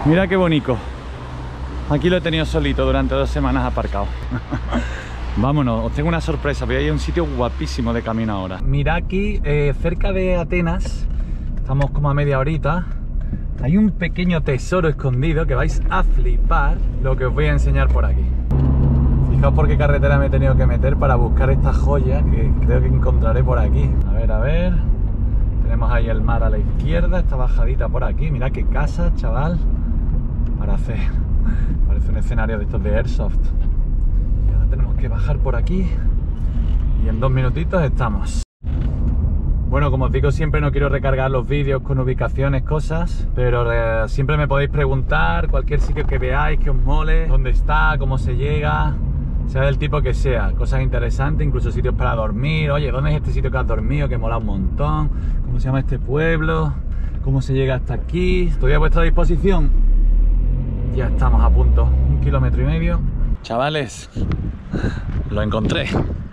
Mira qué bonito. Aquí lo he tenido solito durante 2 semanas aparcado. Vámonos, os tengo una sorpresa. Voy a ir a un sitio guapísimo de camino ahora. Mira aquí, cerca de Atenas, estamos como a media horita. Hay un pequeño tesoro escondido que vais a flipar lo que os voy a enseñar por aquí. Fijaos por qué carretera me he tenido que meter para buscar esta joya que creo que encontraré por aquí. A ver. Tenemos ahí el mar a la izquierda, esta bajadita por aquí. Mirad qué casa, chaval. Para hacer... Parece un escenario de estos de Airsoft. Y ahora tenemos que bajar por aquí. Y en 2 minutitos estamos. Bueno, como os digo, siempre no quiero recargar los vídeos con ubicaciones, cosas, pero siempre me podéis preguntar cualquier sitio que veáis, que os mole, dónde está, cómo se llega, sea del tipo que sea, cosas interesantes, incluso sitios para dormir. Oye, ¿dónde es este sitio que has dormido? Que mola un montón. ¿Cómo se llama este pueblo? ¿Cómo se llega hasta aquí? Estoy a vuestra disposición. Ya estamos a punto, 1,5 kilómetros. Chavales, lo encontré.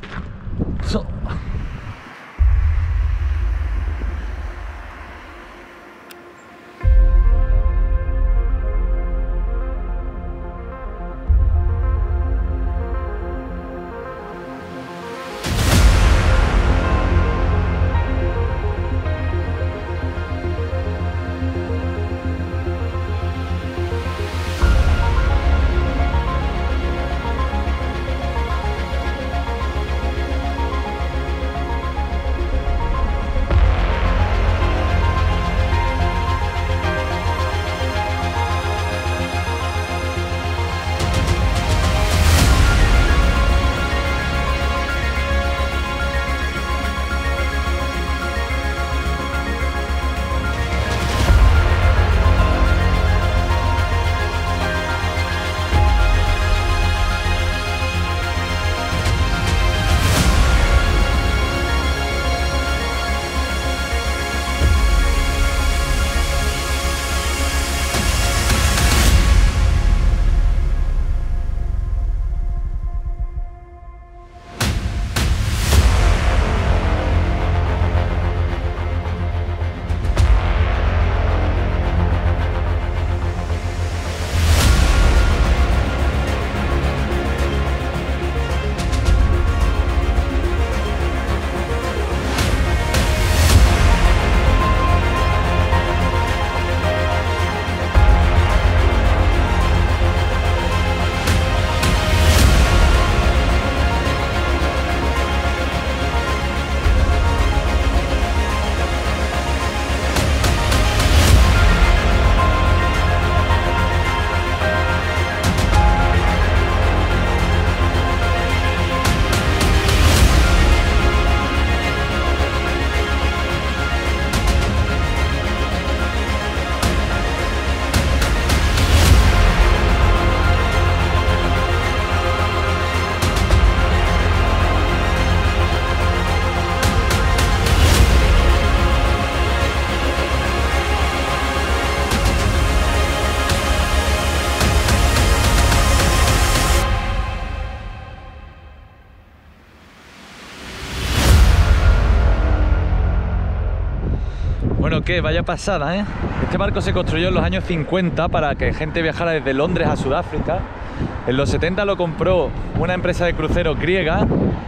Bueno, ¿qué? Vaya pasada, ¿eh? Este barco se construyó en los años 50 para que gente viajara desde Londres a Sudáfrica. En los 70 lo compró una empresa de cruceros griega.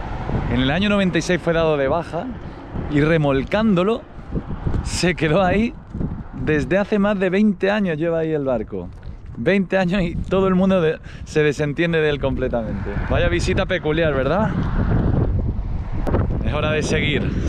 En el año 96 fue dado de baja y remolcándolo se quedó ahí desde hace más de 20 años. Lleva ahí el barco. 20 años y todo el mundo se desentiende de él completamente. Vaya visita peculiar, ¿verdad? Es hora de seguir.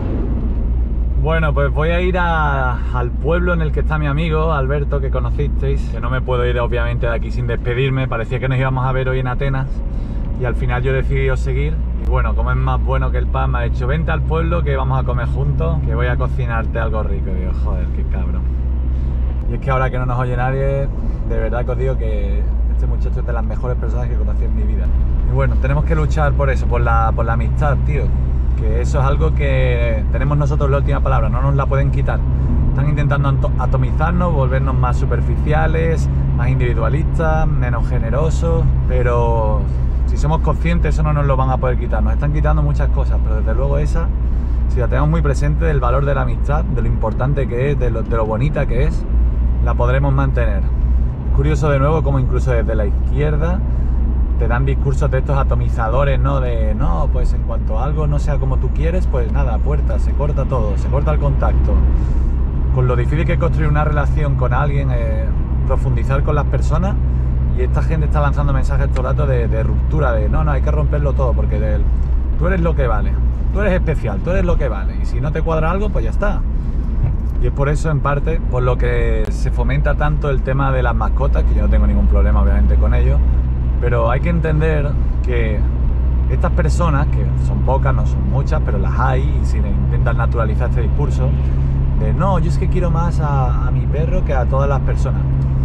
Bueno, pues voy a ir al pueblo en el que está mi amigo Alberto, que conocisteis, que no me puedo ir obviamente de aquí sin despedirme. Parecía que nos íbamos a ver hoy en Atenas y al final yo he decidido seguir. Y bueno, como es más bueno que el pan, me ha dicho vente al pueblo que vamos a comer juntos, que voy a cocinarte algo rico. Y digo, joder, qué cabrón. Y es que ahora que no nos oye nadie, de verdad que os digo que este muchacho es de las mejores personas que conocí en mi vida. Y bueno, tenemos que luchar por eso, por la amistad, tío. Que eso es algo que tenemos nosotros la última palabra, no nos la pueden quitar. Están intentando atomizarnos, volvernos más superficiales, más individualistas, menos generosos, pero si somos conscientes eso no nos lo van a poder quitar. Nos están quitando muchas cosas, pero desde luego esa, si la tenemos muy presente, del valor de la amistad, de lo importante que es, de lo bonita que es, la podremos mantener. curioso de nuevo como incluso desde la izquierda te dan discursos de estos atomizadores, ¿no? De, no, pues en cuanto algo no sea como tú quieres, pues nada, puerta, se corta todo, se corta el contacto. Con lo difícil que es construir una relación con alguien, profundizar con las personas, y esta gente está lanzando mensajes todo el rato de ruptura, de no, hay que romperlo todo, porque tú eres lo que vale, tú eres especial, tú eres lo que vale, y si no te cuadra algo, pues ya está. Y es por eso, en parte, por lo que se fomenta tanto el tema de las mascotas, que yo no tengo ningún problema, obviamente, con ello, pero hay que entender que estas personas, que son pocas, no son muchas, pero las hay, y si intentan naturalizar este discurso, de no, yo es que quiero más a mi perro que a todas las personas.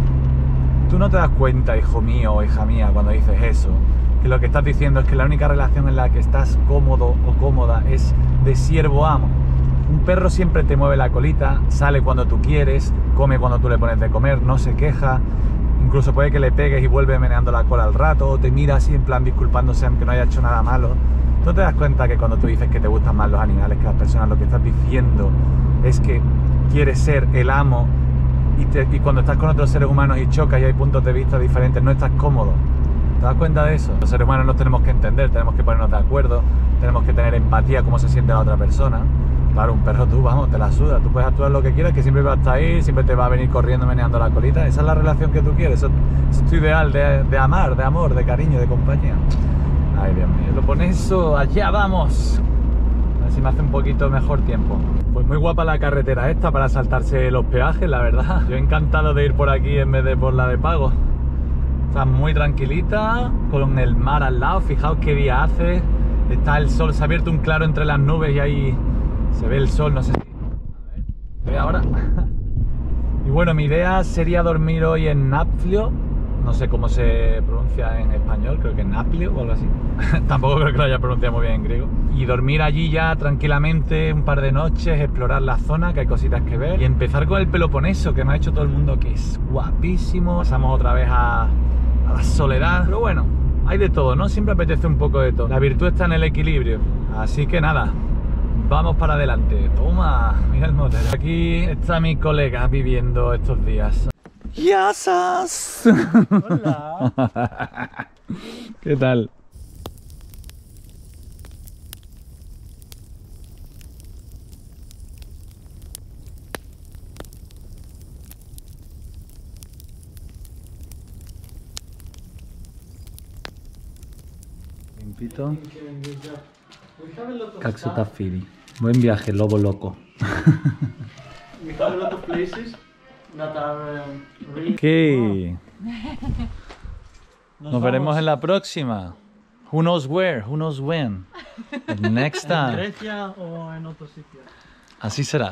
Tú no te das cuenta, hijo mío o hija mía, cuando dices eso, que lo que estás diciendo es que la única relación en la que estás cómodo o cómoda es de siervo-amo. Un perro siempre te mueve la colita, sale cuando tú quieres, come cuando tú le pones de comer, no se queja, incluso puede que le pegues y vuelve meneando la cola al rato, o te mira así en plan disculpándose aunque no haya hecho nada malo. ¿Tú te das cuenta que cuando tú dices que te gustan más los animales que las personas, lo que estás diciendo es que quieres ser el amo y cuando estás con otros seres humanos y chocas y hay puntos de vista diferentes, no estás cómodo? ¿Te das cuenta de eso? Los seres humanos nos tenemos que entender, tenemos que ponernos de acuerdo, tenemos que tener empatía, cómo se siente la otra persona. Claro, un perro tú, vamos, te la suda, tú puedes actuar lo que quieras, que siempre va a estar ahí, siempre te va a venir corriendo, meneando la colita. Esa es la relación que tú quieres, eso es tu ideal de amar, de amor, de cariño, de compañía. Ay, Dios mío, lo pone eso, allá vamos. A ver si me hace un poquito mejor tiempo. Pues muy guapa la carretera esta para saltarse los peajes, la verdad. Yo encantado de ir por aquí en vez de por la de pago. Está muy tranquilita, con el mar al lado, fijaos qué día hace. Está el sol, se ha abierto un claro entre las nubes y ahí se ve el sol, no sé si... A ver, ¿se ve ahora? Y bueno, mi idea sería dormir hoy en Naplio. No sé cómo se pronuncia en español, creo que Naplio o algo así. Tampoco creo que lo haya pronunciado muy bien en griego. Y dormir allí ya tranquilamente un par de noches, explorar la zona, que hay cositas que ver. Y empezar con el Peloponeso, que me ha dicho todo el mundo que es guapísimo. Pasamos otra vez a la soledad. Pero bueno, hay de todo, ¿no? Siempre apetece un poco de todo. La virtud está en el equilibrio. Así que nada, vamos para adelante. Toma, mira el motor. Aquí está mi colega viviendo estos días. ¡Yasas! Hola. ¿Qué tal? Limpito. Caxotafiri. Buen viaje, lobo loco. We have a lot of places that are really... ¿Qué? Nos veremos en la próxima. Who knows where, who knows when. But next en time. Grecia o en otro sitio. Así será.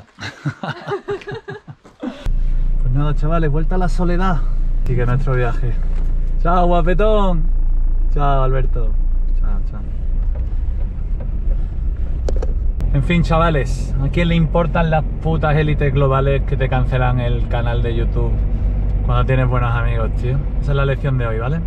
Pues nada, chavales, vuelta a la soledad. Sigue nuestro viaje. Chao, guapetón. Chao, Alberto. Chao, chao. En fin, chavales, ¿a quién le importan las putas élites globales que te cancelan el canal de YouTube cuando tienes buenos amigos, tío? Esa es la lección de hoy, ¿vale?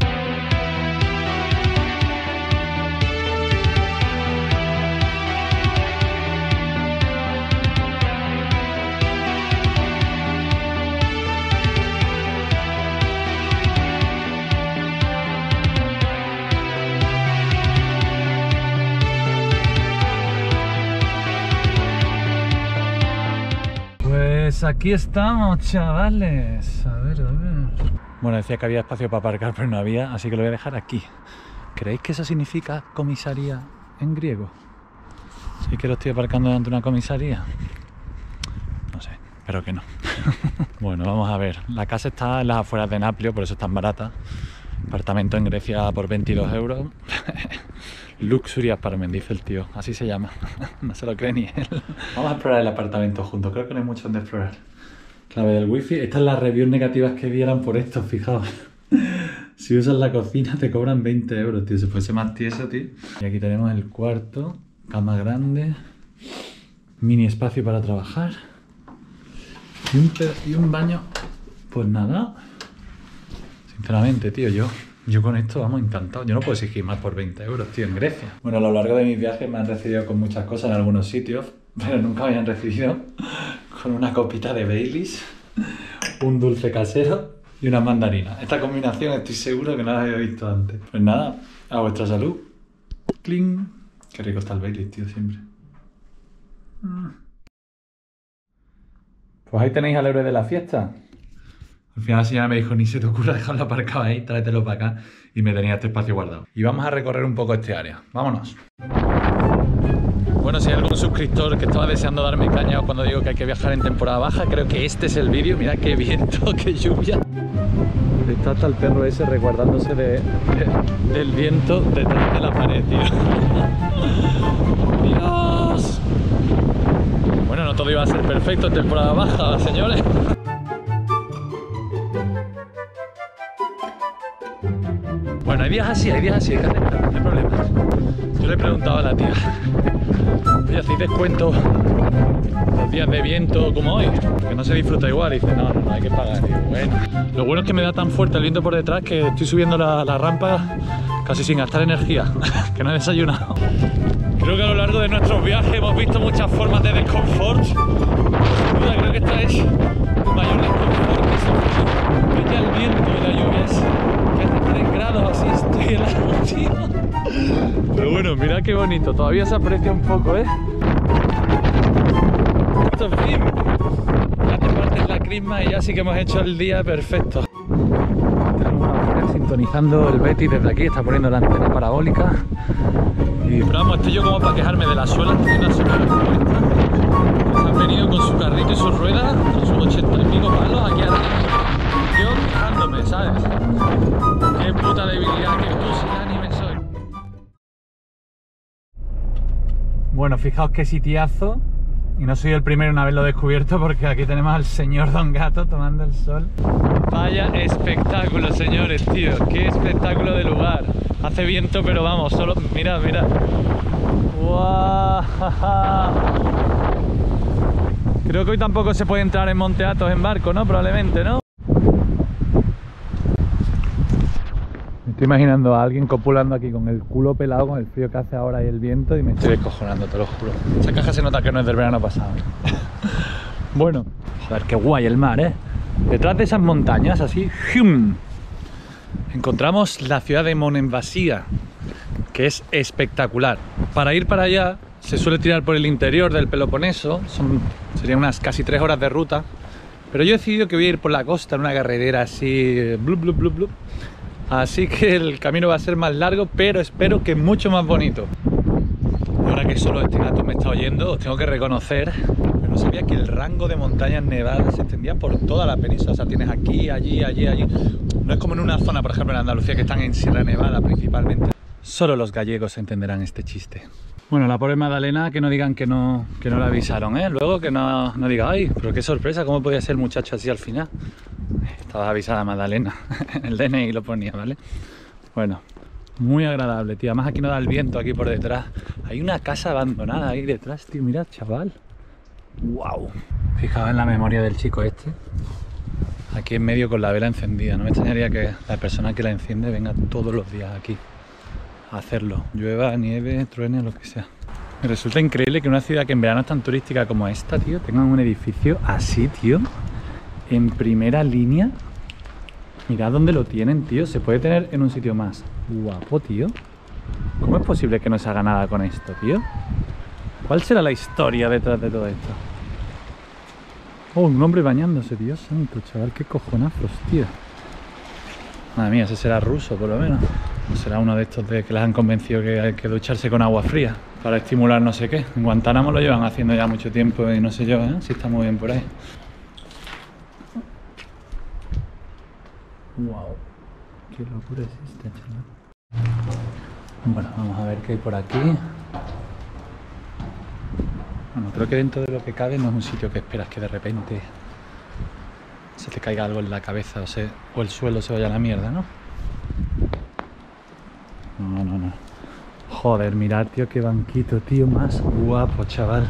Pues aquí estamos, chavales. A ver, a ver. Bueno, decía que había espacio para aparcar, pero no había, así que lo voy a dejar aquí. ¿Creéis que eso significa comisaría en griego? ¿Sí que lo estoy aparcando delante de una comisaría? No sé, espero que no. Bueno, vamos a ver. La casa está en las afueras de Naplio, por eso es tan barata. Apartamento en Grecia por 22 euros. Luxury Apartment, dice el tío, así se llama. No se lo cree ni él. Vamos a explorar el apartamento juntos, creo que no hay mucho donde explorar. Clave del wifi, estas las reviews negativas que vieran por esto, fijaos. Si usas la cocina te cobran 20 euros, tío, si fuese más tieso, tío. Y aquí tenemos el cuarto, cama grande, mini espacio para trabajar y un baño. Pues nada, sinceramente, tío, yo con esto, vamos, encantado. Yo no puedo exigir más por 20 euros, tío, en Grecia. Bueno, a lo largo de mis viajes me han recibido con muchas cosas en algunos sitios, pero nunca me han recibido con una copita de Baileys, un dulce casero y unas mandarinas. Esta combinación estoy seguro que no la había visto antes. Pues nada, a vuestra salud. ¡Cling! Qué rico está el Baileys, tío, siempre. Pues ahí tenéis al héroe de la fiesta. Al final la señora me dijo, ni se te ocurra dejarlo aparcado ahí, tráetelo para acá. Y me tenía este espacio guardado. Y vamos a recorrer un poco este área. Vámonos. Bueno, si hay algún suscriptor que estaba deseando darme caña cuando digo que hay que viajar en temporada baja, creo que este es el vídeo. Mira qué viento, qué lluvia. Está hasta el perro ese resguardándose del viento detrás de la pared, tío. ¡Dios! Bueno, no todo iba a ser perfecto en temporada baja, señores. Bueno, hay días así, hay que aceptar, no hay problema. Yo le he preguntado a la tía, oye, ¿hacéis descuento los días de viento como hoy? Que no se disfruta igual. Y dice, no, hay que pagar. Y bueno, lo bueno es que me da tan fuerte el viento por detrás que estoy subiendo la rampa casi sin gastar energía, que no he desayunado. Creo que a lo largo de nuestros viajes hemos visto muchas formas de desconfort. Sin duda, creo que esta es el mayor desconfort que se puede. Ya el viento y la lluvia es que hace 3 grados, así estoy helado, tío. Pero bueno, mirad qué bonito, todavía se aprecia un poco, ¿eh? Esto es fin. Ya te partes la crisma y ya sí que hemos hecho el día perfecto. Tenemos sintonizando el Betis desde aquí, está poniendo la antena parabólica. Pero vamos, estoy yo como para quejarme de las suelas de una señora como esta, que se han venido con su carrito y sus ruedas, con sus 80 y pico palos aquí arriba. Yo quejándome, ¿sabes? Qué puta debilidad, qué pusilánime soy. Bueno, fijaos qué sitiazo. Y no soy el primero en haberlo descubierto porque aquí tenemos al señor Don Gato tomando el sol. Vaya espectáculo, señores, tío. Qué espectáculo de lugar. Hace viento, pero vamos, solo... Mirad, mirad. ¡Guau! Creo que hoy tampoco se puede entrar en Monte Athos en barco, ¿no? Probablemente, ¿no? Me estoy imaginando a alguien copulando aquí con el culo pelado con el frío que hace ahora y el viento y me estoy descojonando, te lo juro. Esa caja se nota que no es del verano pasado. Bueno, joder, qué guay el mar, ¿eh? Detrás de esas montañas, así, ¡hum!, encontramos la ciudad de Monemvasia, que es espectacular. Para ir para allá se suele tirar por el interior del Peloponeso, serían unas casi 3 horas de ruta, pero yo he decidido que voy a ir por la costa en una carretera así, blup, blup, blup, blup. Así que el camino va a ser más largo, pero espero que mucho más bonito. Y ahora que solo este gato me está oyendo, os tengo que reconocer, pero no sabía que el rango de montañas nevadas se extendía por toda la península. O sea, tienes aquí, allí, allí, allí. No es como en una zona, por ejemplo, en Andalucía, que están en Sierra Nevada principalmente. Solo los gallegos entenderán este chiste. Bueno, la pobre Magdalena, que no digan que no la avisaron, ¿eh? Luego que no diga, ay, pero qué sorpresa, ¿cómo podía ser el muchacho así al final? Estaba avisada Magdalena, en el DNI lo ponía, ¿vale? Bueno, muy agradable, tío. Además aquí no da el viento, aquí por detrás. Hay una casa abandonada ahí detrás, tío. Mirad, chaval. ¡Wow! Fijaos en la memoria del chico este. Aquí en medio con la vela encendida. No me extrañaría que la persona que la enciende venga todos los días aquí a hacerlo. Llueva, nieve, truene, lo que sea. Me resulta increíble que una ciudad que en verano es tan turística como esta, tío, tenga un edificio así, tío. En primera línea. Mirad dónde lo tienen, tío. Se puede tener en un sitio más guapo, tío. ¿Cómo es posible que no se haga nada con esto, tío? ¿Cuál será la historia detrás de todo esto? Oh, un hombre bañándose, Dios santo, chaval. Qué cojonazos, tío. Madre mía, ese será ruso, por lo menos. O será uno de estos de que les han convencido que hay que ducharse con agua fría para estimular no sé qué. En Guantánamo lo llevan haciendo ya mucho tiempo y no sé yo, ¿eh? Si está muy bien por ahí. Wow, qué locura es esta, chaval. Bueno, vamos a ver qué hay por aquí. Bueno, creo que dentro de lo que cabe no es un sitio que esperas que de repente se te caiga algo en la cabeza o el suelo se vaya a la mierda, ¿no? No. Joder, mirad, tío, qué banquito, tío, más guapo, chaval.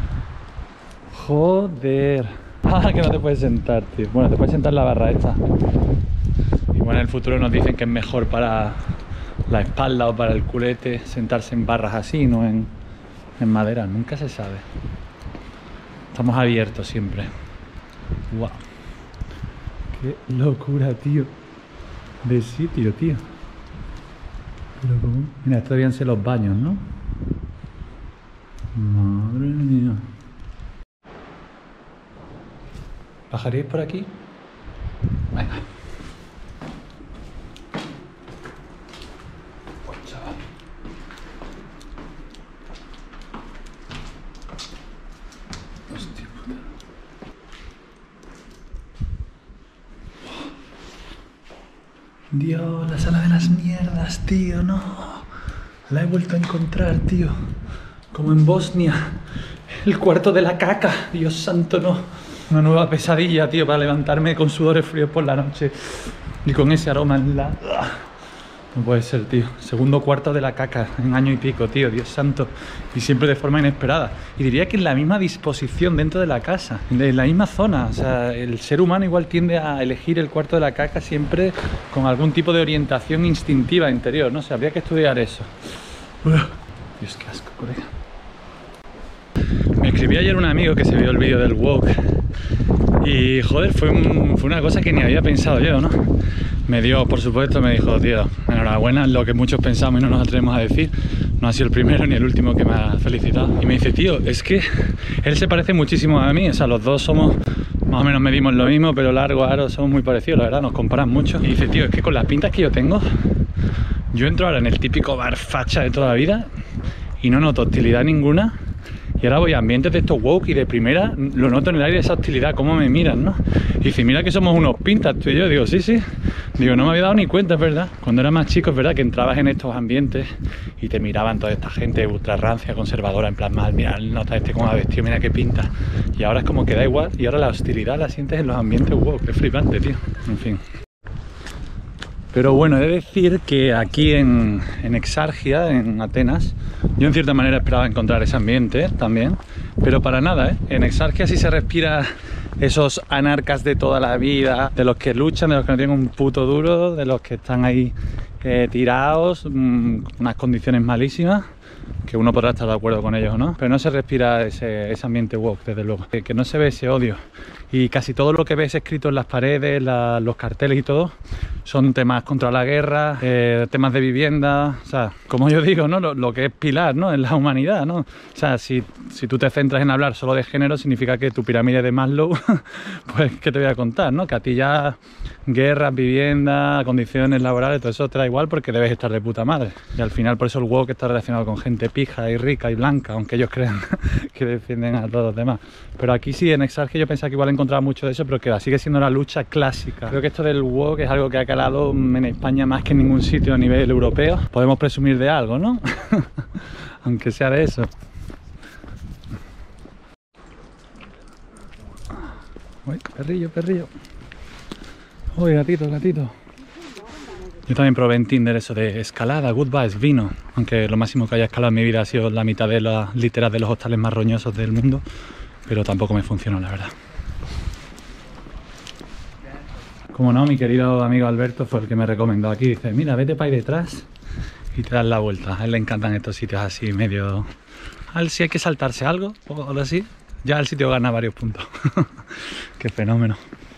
Joder. Ah, que no te puedes sentar, tío. Bueno, te puedes sentar en la barra esta. Igual en el futuro nos dicen que es mejor para la espalda o para el culete sentarse en barras así, no en madera. Nunca se sabe. Estamos abiertos siempre. Wow. Qué locura, tío. De sitio, tío. Mira, estos debían ser los baños, ¿no? Madre mía. ¿Bajaríais por aquí? Venga. Pues chaval. Hostia puta. Dios, la sala de las mierdas, tío, no. La he vuelto a encontrar, tío. Como en Bosnia. El cuarto de la caca. Dios santo, no. Una nueva pesadilla, tío, para levantarme con sudores fríos por la noche. Y con ese aroma en la... No puede ser, tío. Segundo cuarto de la caca en año y pico, tío. Dios santo. Y siempre de forma inesperada. Y diría que en la misma disposición dentro de la casa. En la misma zona. O sea, el ser humano igual tiende a elegir el cuarto de la caca siempre con algún tipo de orientación instintiva interior. No sé, habría que estudiar eso. Dios, qué asco, colega. Me escribí ayer un amigo que se vio el vídeo del walk. Y joder, fue una cosa que ni había pensado yo, ¿no? Me dio, por supuesto, me dijo, tío, enhorabuena, lo que muchos pensamos y no nos atrevemos a decir. No ha sido el primero ni el último que me ha felicitado. Y me dice, tío, es que él se parece muchísimo a mí. O sea, los dos somos, más o menos medimos lo mismo, pero largo, aro, somos muy parecidos, la verdad, nos comparan mucho. Y dice, tío, es que con las pintas que yo tengo, yo entro ahora en el típico bar facha de toda la vida y no noto hostilidad ninguna. Y ahora voy a ambientes de estos woke y de primera lo noto en el aire esa hostilidad, cómo me miran, ¿no? Y dice, mira que somos unos pintas, tú y yo. Digo, sí, sí. Digo, no me había dado ni cuenta, es verdad. Cuando era más chico, es verdad que entrabas en estos ambientes y te miraban toda esta gente ultra rancia, conservadora, en plan mal, mira, nota este cómo ha vestido, mira qué pinta. Y ahora es como que da igual, y ahora la hostilidad la sientes en los ambientes woke, es flipante, tío. En fin. Pero bueno, he de decir que aquí en Exargia, en Atenas, yo en cierta manera esperaba encontrar ese ambiente también, pero para nada, ¿eh? En Exargia sí se respira esos anarcas de toda la vida, de los que luchan, de los que no tienen un puto duro, de los que están ahí tirados, unas condiciones malísimas, que uno podrá estar de acuerdo con ellos o no, pero no se respira ese ambiente woke, desde luego, que no se ve ese odio. Y casi todo lo que ves escrito en las paredes, los carteles y todo, son temas contra la guerra, temas de vivienda, o sea, como yo digo, ¿no? Lo que es pilar, ¿no? En la humanidad, ¿no? O sea, si tú te centras en hablar solo de género, significa que tu pirámide de Maslow, pues, ¿qué te voy a contar, no? Que a ti ya guerras, vivienda, condiciones laborales, todo eso te da igual porque debes estar de puta madre. Y al final por eso el woke está relacionado con gente pija y rica y blanca, aunque ellos crean que defienden a todos los demás. Pero aquí sí, en Exargia yo pensaba que igual encontraba mucho de eso, pero que sigue siendo la lucha clásica. Creo que esto del woke es algo que ha calado en España más que en ningún sitio a nivel europeo. Podemos presumir de algo, ¿no? Aunque sea de eso. Uy, perrillo, perrillo. Uy, gatito, gatito. Yo también probé en Tinder eso de escalada, good vibes, vino. Aunque lo máximo que haya escalado en mi vida ha sido la mitad de las literas de los hostales más roñosos del mundo. Pero tampoco me funcionó, la verdad. Como no, mi querido amigo Alberto fue el que me recomendó aquí. Dice, mira, vete para ahí detrás y te das la vuelta. A él le encantan estos sitios así, medio... A él si hay que saltarse algo o algo así, ya el sitio gana varios puntos. Qué fenómeno.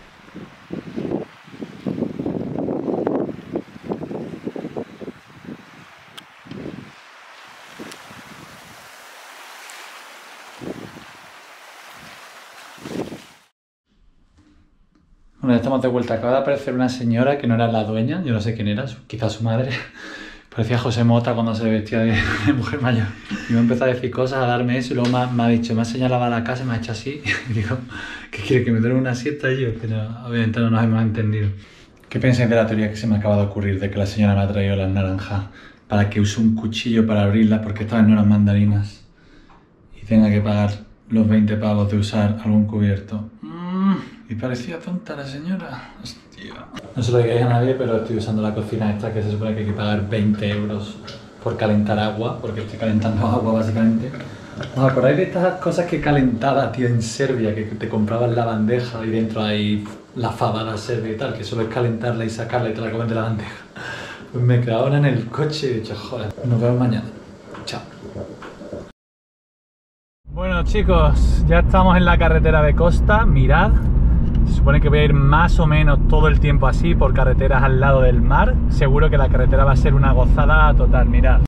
Bueno, ya estamos de vuelta. Acaba de aparecer una señora que no era la dueña, yo no sé quién era, quizás su madre. Parecía José Mota cuando se vestía de mujer mayor. Y me empezó a decir cosas, a darme eso, y luego me ha dicho, me ha señalado a la casa, me ha hecho así. Y digo, ¿qué quiere? ¿Que me duerme una siesta? Y yo, pero obviamente no nos hemos entendido. ¿Qué pensáis de la teoría que se me acaba de ocurrir de que la señora me ha traído las naranjas para que use un cuchillo para abrirlas porque esta vez no eran mandarinas y tenga que pagar los 20 pavos de usar algún cubierto? Y parecía tonta la señora. Hostia. No se lo digáis a nadie, pero estoy usando la cocina esta que se supone que hay que pagar 20 euros por calentar agua, porque estoy calentando agua básicamente. ¿Os acordáis de estas cosas que calentaba, tío, en Serbia, que te comprabas la bandeja y dentro hay la fabada serbia y tal, que solo es calentarla y sacarla y te la comes de la bandeja? Pues me quedaba ahora en el coche y he dicho, joder, nos vemos mañana. Chao. Bueno chicos, ya estamos en la carretera de costa, mirad. supone que voy a ir más o menos todo el tiempo así por carreteras al lado del mar. Seguro que la carretera va a ser una gozada total, mirad.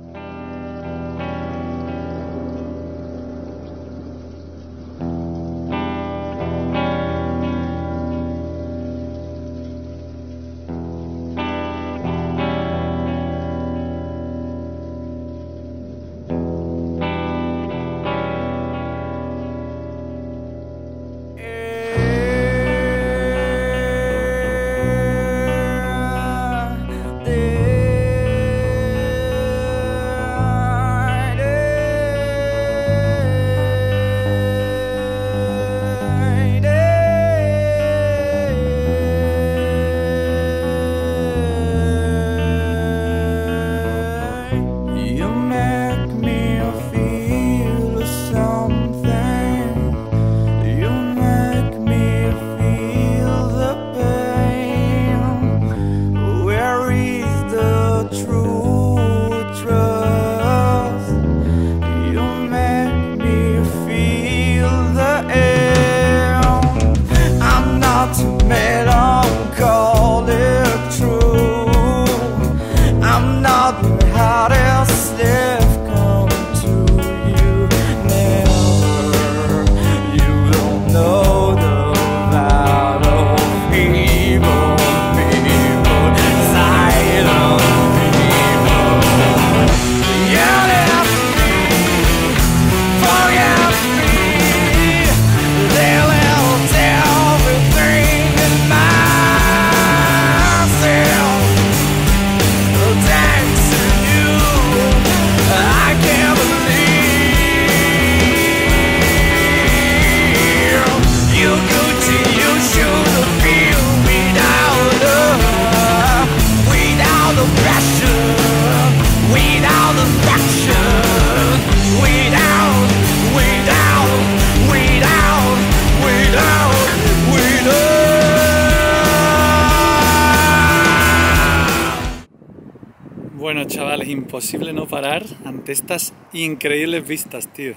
Bueno, chavales, imposible no parar ante estas increíbles vistas, tío.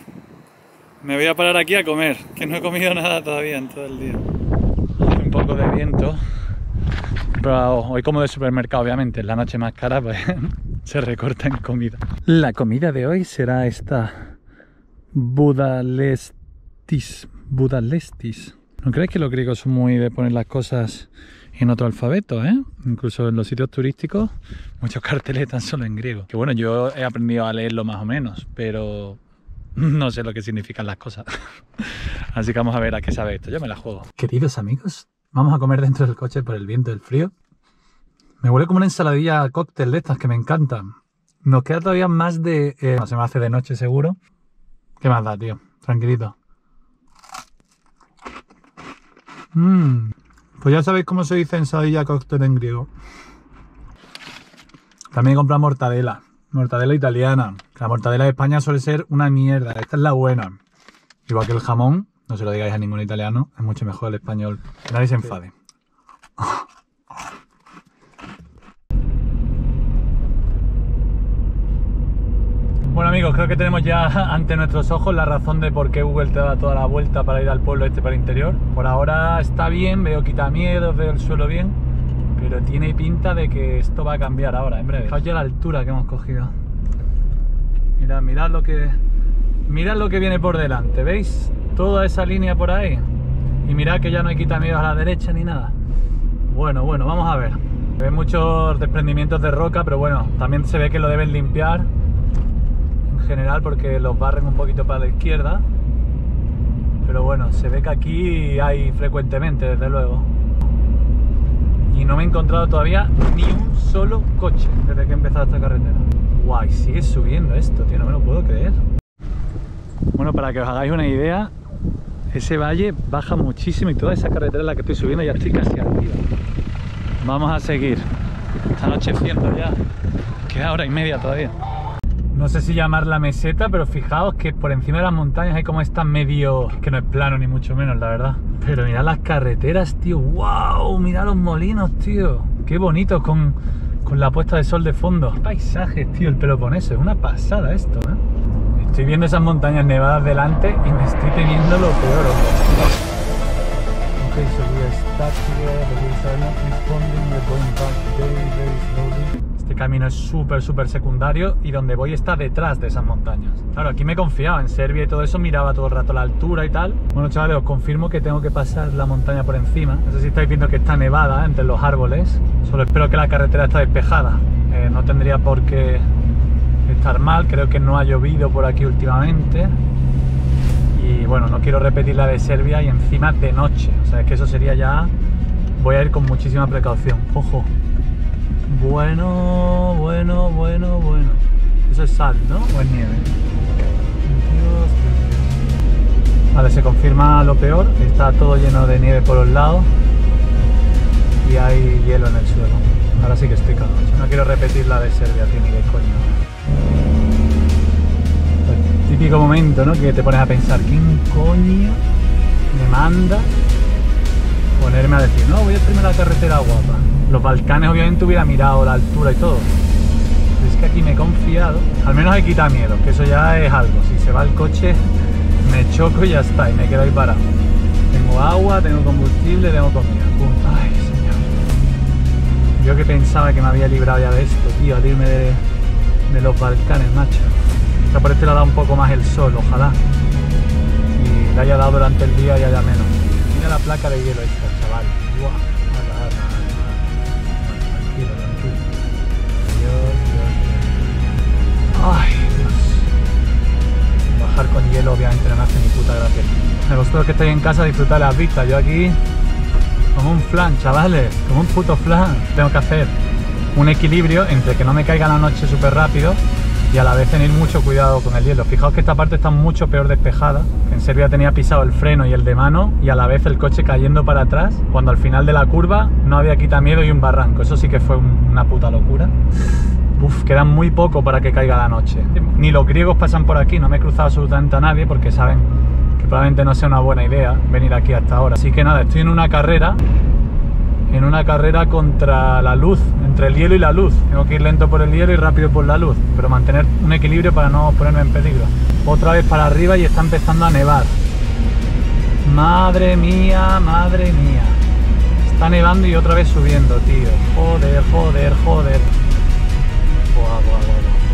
Me voy a parar aquí a comer, que no he comido nada todavía en todo el día. Hace un poco de viento, pero hoy como de supermercado, obviamente, en la noche más cara, pues se recorta en comida. La comida de hoy será esta Budalestis. ¿No crees que los griegos son muy de poner las cosas en otro alfabeto, eh? Incluso en los sitios turísticos, muchos carteles están solo en griego. Que bueno, yo he aprendido a leerlo más o menos, pero no sé lo que significan las cosas. Así que vamos a ver a qué sabe esto. Yo me la juego. Queridos amigos, vamos a comer dentro del coche por el viento y el frío. Me huele como una ensaladilla cóctel de estas que me encantan. Nos queda todavía más de... no, se me hace de noche seguro. ¿Qué más da, tío? Tranquilito. Pues ya sabéis cómo se dice ensaladilla cóctel en griego. También compra mortadela italiana. La mortadela de España suele ser una mierda, esta es la buena. Igual que el jamón, no se lo digáis a ningún italiano, es mucho mejor el español. Que nadie se enfade. Bueno amigos, creo que tenemos ya ante nuestros ojos la razón de por qué Google te da toda la vuelta para ir al pueblo este para el interior. Por ahora está bien, veo quitamiedos, veo el suelo bien, pero tiene pinta de que esto va a cambiar ahora, en breve. Fijaos ya la altura que hemos cogido. Mirad lo que viene por delante, ¿veis? Toda esa línea por ahí. Y mirad que ya no hay quitamiedos a la derecha ni nada. Bueno, vamos a ver. Se ven muchos desprendimientos de roca, pero bueno, también se ve que lo deben limpiar en general porque los barren un poquito para la izquierda. Pero bueno, se ve que aquí hay frecuentemente, desde luego. Y no me he encontrado todavía ni un solo coche desde que he empezado esta carretera. Guay, sigue subiendo esto, tío, no me lo puedo creer. Bueno, para que os hagáis una idea, ese valle baja muchísimo y toda esa carretera en la que estoy subiendo ya estoy casi arriba. Vamos a seguir. Está anocheciendo ya. Queda hora y media todavía. No sé si llamarla meseta, pero fijaos que por encima de las montañas hay como esta medio... que no es plano ni mucho menos, la verdad. Pero mirad las carreteras, tío. ¡Wow! Mirad los molinos, tío. Qué bonito con la puesta de sol de fondo. Qué paisajes, tío, el Peloponeso. Es una pasada esto, ¿eh? Estoy viendo esas montañas nevadas delante y me estoy teniendo lo peor. Ok, subí stuck here, the wheels are not responding, we're going back very, very slowly. Este camino es súper secundario y donde voy está detrás de esas montañas. Claro, aquí me confiaba, en Serbia y todo eso miraba todo el rato la altura y tal. Bueno, chavales, os confirmo que tengo que pasar la montaña por encima. No sé si estáis viendo que está nevada entre los árboles. Solo espero que la carretera está despejada. No tendría por qué estar mal, creo que no ha llovido por aquí últimamente. Y bueno, no quiero repetir la de Serbia y encima de noche. O sea, es que eso sería ya... Voy a ir con muchísima precaución. Ojo. Bueno. Eso es sal, ¿no? ¿O es nieve? Dios. Vale, se confirma lo peor. Está todo lleno de nieve por los lados. Y hay hielo en el suelo. Ahora sí que estoy cagado. No quiero repetir la de Serbia, tío, ni de coño. El típico momento, ¿no? Que te pones a pensar, ¿quién coño me manda ponerme a decir, no, voy a hacerme la carretera guapa? Los Balcanes obviamente hubiera mirado la altura y todo. Pero es que aquí me he confiado. Al menos me quita miedo, que eso ya es algo. Si se va el coche, me choco y ya está, y me quedo ahí parado. Tengo agua, tengo combustible, tengo comida. Pum. Ay, señor. Yo que pensaba que me había librado ya de esto, tío, al irme de los Balcanes, macho. Ya por este le ha dado un poco más el sol, ojalá. Y le haya dado durante el día y haya menos. Mira la placa de hielo esta, chaval. Buah. Tranquilo. Dios. Ay, Dios. Bajar con hielo obviamente no me hace ni puta gracia. Vosotros que estáis en casa, disfrutad las vistas. Yo aquí, como un flan, chavales. Como un puto flan. Tengo que hacer un equilibrio entre que no me caiga la noche súper rápido y a la vez tener mucho cuidado con el hielo. Fijaos que esta parte está mucho peor despejada. En Serbia tenía pisado el freno y el de mano y a la vez el coche cayendo para atrás, cuando al final de la curva no había quitamiedo y un barranco. Eso sí que fue una puta locura. Uf, queda muy poco para que caiga la noche. Ni los griegos pasan por aquí, no me he cruzado absolutamente a nadie porque saben que probablemente no sea una buena idea venir aquí hasta ahora. Así que nada, estoy en una carrera contra la luz, entre el hielo y la luz. Tengo que ir lento por el hielo y rápido por la luz, pero mantener un equilibrio para no ponerme en peligro. Otra vez para arriba y está empezando a nevar. Madre mía. Está nevando y otra vez subiendo, tío. Joder. Buah.